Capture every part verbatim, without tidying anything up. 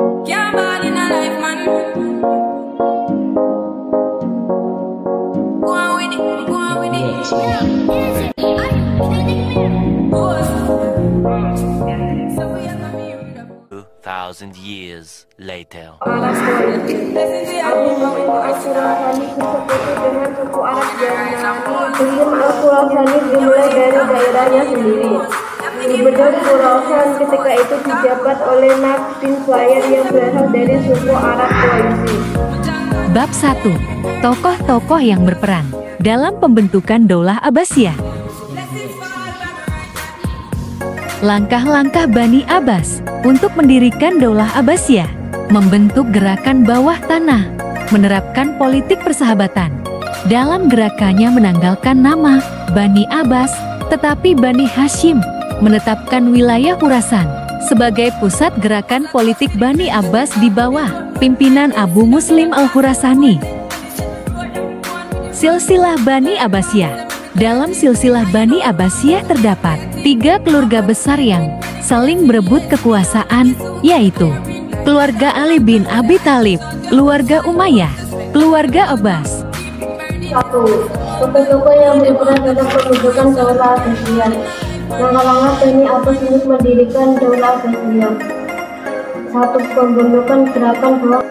Thousand years later. Abu Al-Khurasani bersekutu dengan suku Arab Yunani. Sebelum Al-Khurasani dimulai dari daerahnya sendiri. Gubernur Khurasan ketika itu dijabat oleh Naqsh bin Suhail yang berasal dari suku Arab Quraisy. Bab satu. Tokoh-tokoh yang berperan dalam pembentukan Daulah Abbasiyah. Langkah-langkah Bani Abbas untuk mendirikan Daulah Abbasiyah, membentuk gerakan bawah tanah, menerapkan politik persahabatan. Dalam gerakannya menanggalkan nama Bani Abbas, tetapi Bani Hashim menetapkan wilayah Khurasan sebagai pusat gerakan politik Bani Abbas di bawah pimpinan Abu Muslim Al-Khurasani. Silsilah Bani Abbasiyah. Dalam silsilah Bani Abbasiyah terdapat tiga keluarga besar yang saling berebut kekuasaan, yaitu keluarga Ali bin Abi Thalib, keluarga Umayyah, keluarga Abbas. Satu. Tokoh-tokoh yang berperan dalam pembentukan Daulah Abbasiyah. Langkah-langkah Bani Abbas untuk mendirikan Daulah Abbasiyah. Satu. Pembentukan gerakan bawah.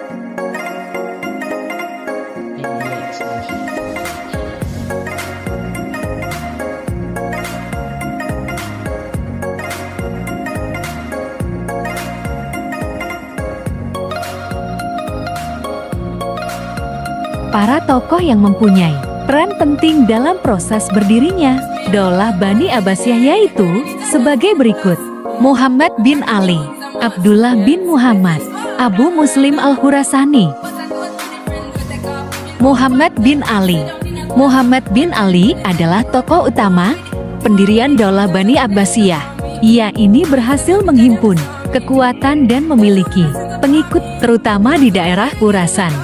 Para tokoh yang mempunyai peran penting dalam proses berdirinya Daulah Bani Abbasiyah yaitu sebagai berikut: Muhammad bin Ali, Abdullah bin Muhammad, Abu Muslim Al-Khurasani. Muhammad bin Ali. Muhammad bin Ali adalah tokoh utama pendirian Daulah Bani Abbasiyah. Ia ini berhasil menghimpun kekuatan dan memiliki pengikut terutama di daerah Khurasan.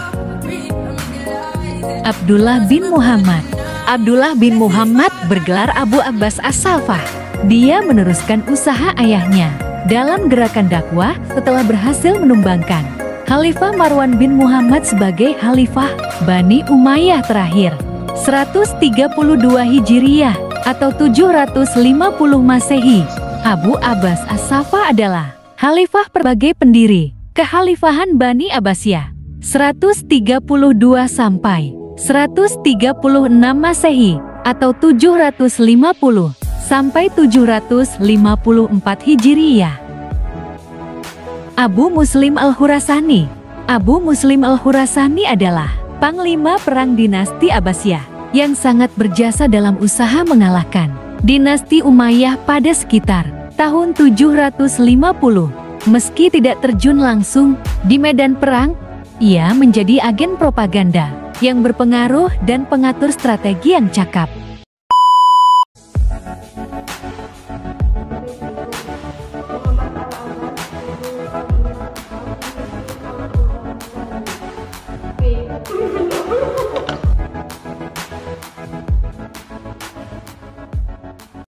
Abdullah bin Muhammad. Abdullah bin Muhammad bergelar Abu Abbas As-Salfah. Dia meneruskan usaha ayahnya dalam gerakan dakwah setelah berhasil menumbangkan Khalifah Marwan bin Muhammad sebagai Khalifah Bani Umayyah terakhir. seratus tiga puluh dua Hijriyah atau tujuh ratus lima puluh Masehi. Abu Abbas As-Salfah adalah Khalifah sebagai pendiri Kekhalifahan Bani Abbasiyah seratus tiga puluh dua sampai seratus tiga puluh enam Masehi atau tujuh ratus lima puluh sampai tujuh ratus lima puluh empat Hijriyah. Abu Muslim Al-Khurasani. Abu Muslim Al-Khurasani adalah panglima perang dinasti Abbasiyah yang sangat berjasa dalam usaha mengalahkan dinasti Umayyah pada sekitar tahun tujuh ratus lima puluh. Meski tidak terjun langsung di medan perang, ia menjadi agen propaganda yang berpengaruh dan pengatur strategi yang cakap.